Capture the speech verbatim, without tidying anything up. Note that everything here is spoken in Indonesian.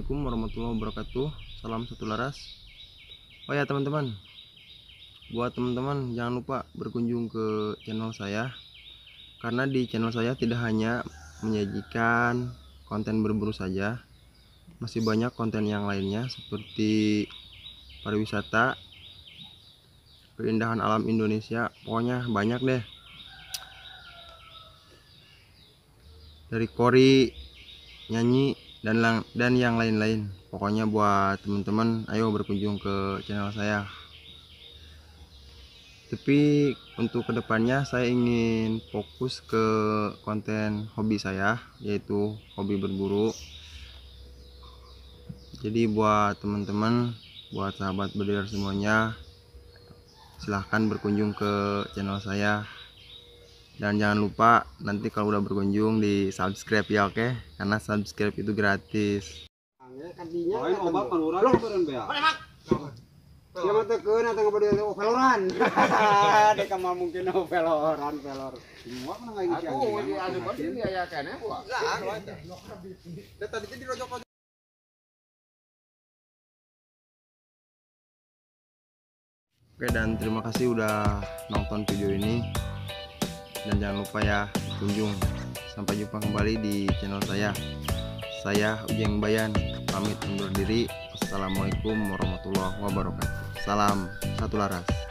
Assalamualaikum warahmatullahi wabarakatuh. Salam satu laras. Oh ya teman-teman, buat teman-teman jangan lupa berkunjung ke channel saya, karena di channel saya tidak hanya menyajikan konten berburu saja, masih banyak konten yang lainnya seperti pariwisata, keindahan alam Indonesia, pokoknya banyak deh. Dari kori, nyanyi, dan lang dan yang lain-lain. Pokoknya buat teman-teman ayo berkunjung ke channel saya. Tapi untuk kedepannya saya ingin fokus ke konten hobi saya, yaitu hobi berburu. Jadi buat teman-teman, buat sahabat berliar semuanya, silahkan berkunjung ke channel saya. Dan jangan lupa nanti kalau udah berkunjung di subscribe ya, oke? Karena subscribe itu gratis. Lain obat manuran beureun bea. Ya mah teu keun atuh ngabade oveloran. Dek mah mungkin oveloran, velor. Semua mah ngai ngisi. Aku di anu mah di aya keneh gua. Lah, da tadi teh dirojok. Oke, dan terima kasih udah nonton video ini. Dan jangan lupa ya kunjung. Sampai jumpa kembali di channel saya. Saya Ujeng Bayan pamit undur diri. Assalamualaikum warahmatullahi wabarakatuh. Salam satu laras.